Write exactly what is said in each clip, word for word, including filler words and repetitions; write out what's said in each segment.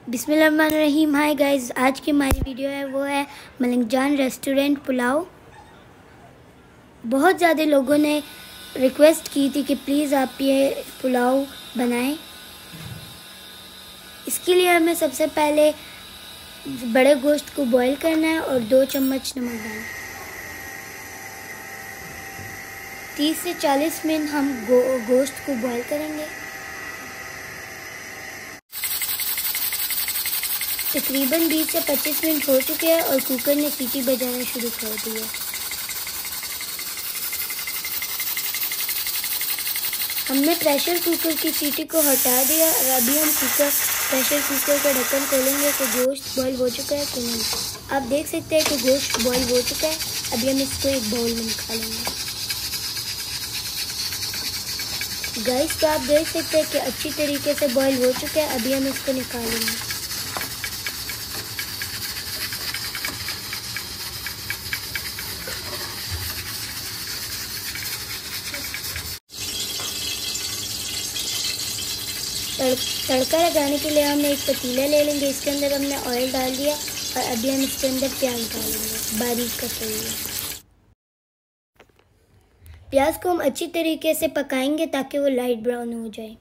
बिस्मिल्लाहिर्रहमानिर्रहीम। Hi guys, आज की हमारी वीडियो है वो है मलिक जान रेस्टोरेंट पुलाव। बहुत ज़्यादा लोगों ने रिक्वेस्ट की थी कि प्लीज़ आप ये पुलाव बनाएं। इसके लिए हमें सबसे पहले बड़े गोश्त को बॉईल करना है और दो चम्मच नमक डालना है। तीस से चालीस मिनट हम गो, गोश्त को बॉईल करेंगे। तकरीबन बीस से पच्चीस मिनट हो चुके हैं और कुकर ने सीटी बजाना शुरू कर दी है। हमने प्रेशर कुकर की सीटी को हटा दिया और अभी हम कुकर प्रेशर कुकर का ढक्कन खोलेंगे तो गोश्त बॉईल हो चुका है कि नहीं। आप देख सकते हैं कि गोश्त बॉईल हो चुका है। अभी हम इसको एक बाउल में निकालेंगे। गाइस, तो आप देख सकते हैं कि अच्छी तरीके से बॉईल हो चुका है। अभी हम इसको निकालेंगे। तड़का लगाने के लिए हम एक पतीला ले लेंगे। इसके अंदर हमने ऑयल डाल दिया और अभी हम इसके अंदर प्याज डालेंगे, बारीक कटे हुए। प्याज को हम अच्छी तरीके से पकाएंगे ताकि वो लाइट ब्राउन हो जाए।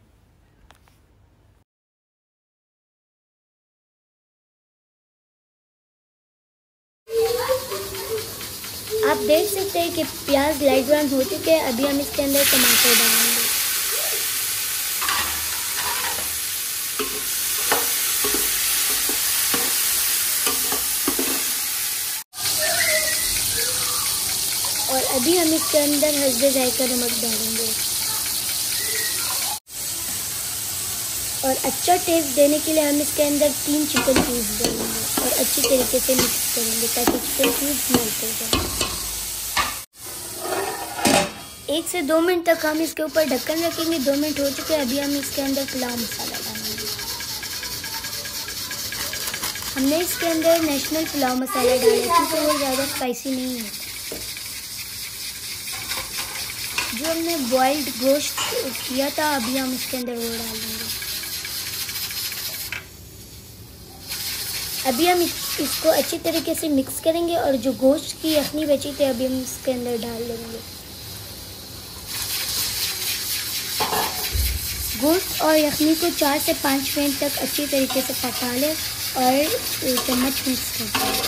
आप देख सकते हैं कि प्याज लाइट ब्राउन हो चुके हैं। अभी हम इसके अंदर टमाटर डालेंगे। और अभी हम इसके अंदर हल्दी जायका नमक डालेंगे और अच्छा टेस्ट देने के लिए हम इसके अंदर तीन चिकन क्यूब्स डालेंगे और अच्छी तरीके से मिक्स करेंगे ताकि चिकन क्यूब्स मेल्ट हो जाए। एक से दो मिनट तक हम इसके ऊपर ढक्कन रखेंगे। दो मिनट हो चुके हैं। अभी हम इसके अंदर पुलाव मसाला डालेंगे। हमने इसके अंदर नेशनल पुलाव मसाला डाला क्योंकि वो ज़्यादा स्पाइसी नहीं होता। जो हमने बॉइल्ड गोश्त किया था अभी हम इसके अंदर वो डाल देंगे। अभी हम इसको अच्छी तरीके से मिक्स करेंगे और जो गोश्त की यखनी बची थी अभी हम इसके अंदर डाल देंगे। गोश्त और यखनी को चार से पाँच मिनट तक अच्छी तरीके से पका लें और चम्मच मिक्स कर दें।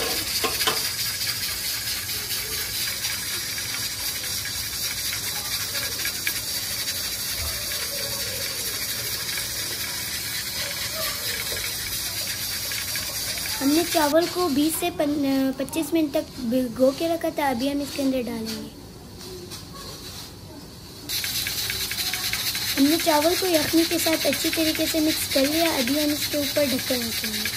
हमने चावल को बीस से पच्चीस मिनट तक भिगो के रखा था। अभी हम इसके अंदर डालेंगे। हमने चावल को यखनी के साथ अच्छी तरीके से मिक्स कर लिया। अभी हम इसके ऊपर ढक्कन रखेंगे।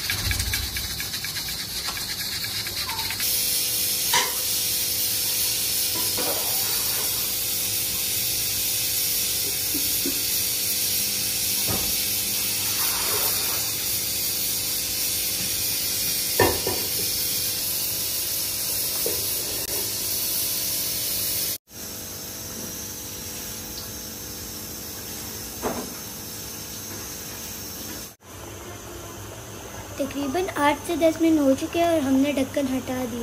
तकरीबन आठ से दस मिनट हो चुके हैं और हमने ढक्कन हटा दिया।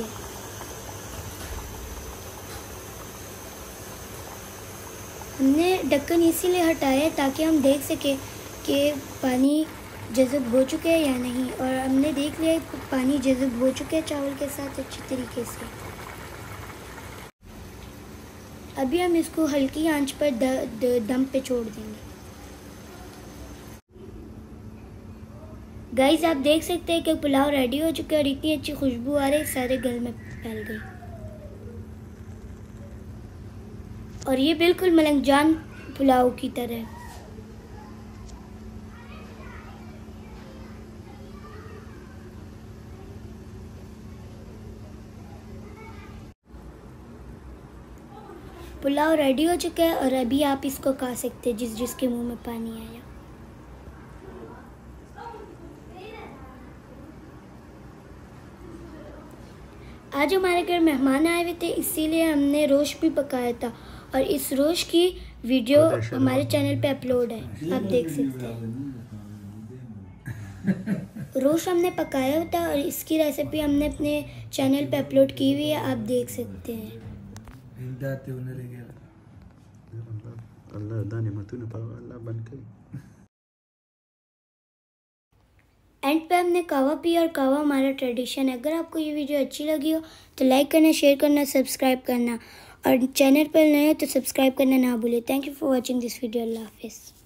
हमने ढक्कन इसीलिए हटाया ताकि हम देख सकें कि पानी जज़ब हो चुके हैं या नहीं। और हमने देख लिया पानी जज़ब हो चुके हैं चावल के साथ अच्छी तरीके से। अभी हम इसको हल्की आंच पर द, द, दम पे छोड़ देंगे। गाइस, आप देख सकते हैं कि पुलाव रेडी हो चुका है और इतनी अच्छी खुशबू आ रही है सारे घर में फैल गई। और ये बिल्कुल मलिक जान पुलाव की तरह। पुलाव रेडी हो चुका है और अभी आप इसको खा सकते हैं जिस जिसके मुंह में पानी आया। आज हमारे घर मेहमान आए हुए थे, इसीलिए हमने रोस्ट भी पकाया था और इस रोस्ट की वीडियो हमारे चैनल पे अपलोड है, आप देख सकते हैं। रोस्ट हमने पकाया होता है और इसकी रेसिपी हमने अपने चैनल पे अपलोड की हुई है, आप देख सकते हैं। एंड पे हमने कावा पिया और कावा हमारा ट्रेडिशन है। अगर आपको ये वीडियो अच्छी लगी हो तो लाइक करना, शेयर करना, सब्सक्राइब करना और चैनल पर नए हो तो सब्सक्राइब करना ना भूलें। Thank you for watching this video. अल्लाह हाफिज़।